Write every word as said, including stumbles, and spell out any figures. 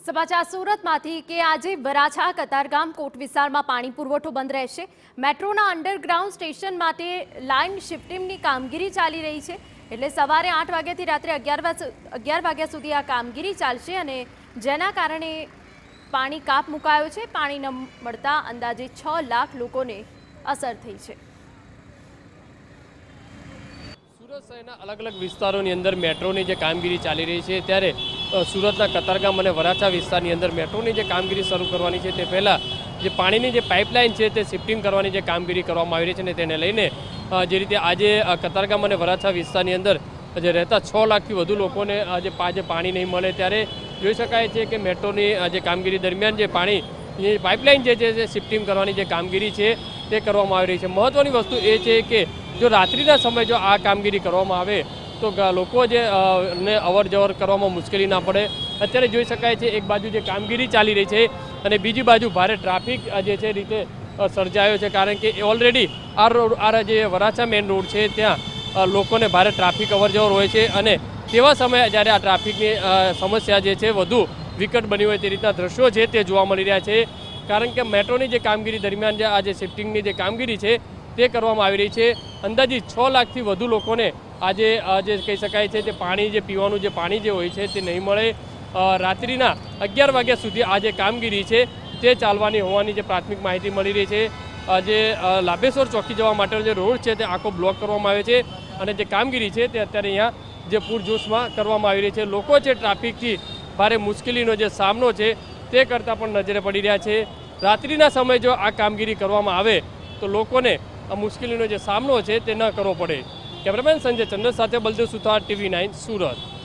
સમાચાર સુરતમાંથી કે આજે વરાછા કતારગામ કોટ વિસ્તારમાં પાણી પુરવઠો બંધ રહેશે। મેટ્રોના અંડરગ્રાઉન્ડ સ્ટેશન માટે લાઇન શિફ્ટિંગની કામગીરી ચાલી રહી છે, એટલે સવારે આઠ વાગ્યાથી રાત્રે અગિયાર વાગ્યા સુધી આ કામગીરી ચાલશે અને જેના કારણે પાણી કાપ મુકાયો છે। પાણી ન મળતા અંદાજે છ લાખ લોકોને અસર થઈ છે। सूरत शहर अलग अलग विस्तारों अंदर मेट्रो की कामगीरी चाली रही है, त्यारे सूरत कतारगाम और वराछा विस्तार अंदर मेट्रो की कामगीरी शुरू करवानी है। पहला जो पानी की पाइपलाइन है शिफ्टिंग करवानी कामगीरी करवामां आवी रही है, तेने लईने जे रीते आज कतारगाम और वराछा विस्तार अंदर जे रहता छ लाख थी वधु लोकोने आज पानी नहीं मळे त्यारे जोई शकाय छे कि मेट्रोनी जे कामगीरी दरमियान जे पानी पाइपलाइन जे शिफ्टिंग करवानी जे कामगीरी है ते करवामां आवी रही है। महत्वनी वस्तु ए छे कि जो रात्रिना समय जो आ कामगीरी करवामां आवे तो लोको जे ने अवर जवर करवामां मुश्केली ना पड़े। अत्यारे जोई शकाय छे एक बाजू जे कामगीरी चाली रही है अने बीजी बाजू भारे ट्राफिक जे छे रीते सर्जायो छे, कारण के ऑलरेडी आ रोड आ जे वराछा मेन रोड है त्यां लोकोने भारे ट्राफिक अवर जवर होय छे अने तेवा समय ज्यारे आ ट्राफिकनी समस्या जे छे वधु विकट बनी होय ते रीतना दृश्यो छे ते जोवा मळी रह्या छे। कारण के मेट्रोनी जे कामगीरी दरमियान जे आज शिफ्टिंगनी जे कामगीरी है ते करवामां आवी रही है। अंदाजी छ लाख थी वधु लोकोने आज आज कही शकाय छे ते पाणी जे पीवानुं जे पाणी जे होय छे ते नहीं मळे। रात्रिना अगियार वाग्या सुधी आ जे कामगीरी है ते चालवानी होवानी जे प्राथमिक माहिती मळी रही है। जे लाभेश्वर चौकी जवा माटेनो जे रोड है ते आखो ब्लॉक करवामां आव्यो छे अने जे कामगीरी है ते अत्यारे अहींया जे पूरजोशमां करवामां आवी रही है। लोको छे ट्राफिकथी भारे मुश्केलीनो जे सामनो छे ते करता पण नजरे पड़ी रह्या छे। रात्रिना समय जो आ कामगीरी करवामां आवे तो लोकोने आ मुश्केलीनो जे सामनो है ते न करवो पड़े। कैमरामेन संजय चंद्र साथे बलदेव सुथार टीवी नाइन सूरत।